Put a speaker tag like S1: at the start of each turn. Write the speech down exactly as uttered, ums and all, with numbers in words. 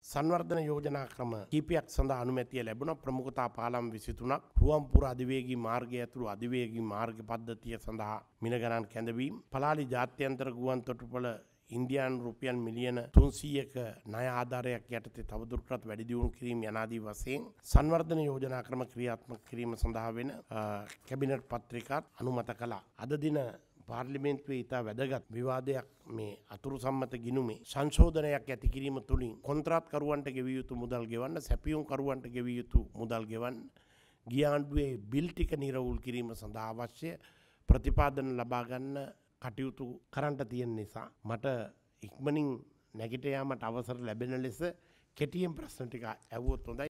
S1: සංවර්ධන යෝජනා ක්‍රම කීපයක් සඳහා අනුමැතිය ලැබුණා. ප්‍රමුඛතා පාලම් විසිතුනක් රුවන්පුර අධිවේගී මාර්ගය ඇතුළු අධිවේගී මාර්ග පද්ධතිය සඳහා මිල ගණන් කැඳවීම, පලාලි ජාත්‍යන්තර ගුවන් තොටුපළ ඉන්දියානු රුපියල් මිලියන තුන්සීයක ණය ආධාරයක් යටතේ තවදුරටත් වැඩි දියුණු කිරීම යනාදී වශයෙන් සංවර්ධන යෝජනා ක්‍රම ක්‍රියාත්මක කිරීම සඳහා වෙන කැබිනට් පත්‍රිකාත් අනුමත කළා. අද දින පාර්ලිමේන්තුවේ ඉතා වැදගත් විවාදයක් මේ අතුරු සම්මත ගිණුමේ සංශෝධනයක් ඇති කිරීම තුළින් කොන්ත්‍රාත්කරුවන්ට ගෙවිය යුතු මුදල් ගෙවන්න, සැපියුම් කරුවන්ට ගෙවිය යුතු මුදල් ගෙවන්න, ගිය ආණ්ඩුවේ බිල් ටික නිරවුල් කිරීම සඳහා අවශ්‍ය ප්‍රතිපාදන ලබා ගන්න කටයුතු කරන්නට තියෙන නිසා මට ඉක්මනින් නැගිට යාමට අවසර ලැබෙන ලෙස කෙටියෙන් ප්‍රශ්න ටික ඇහුවොත් හොඳයි.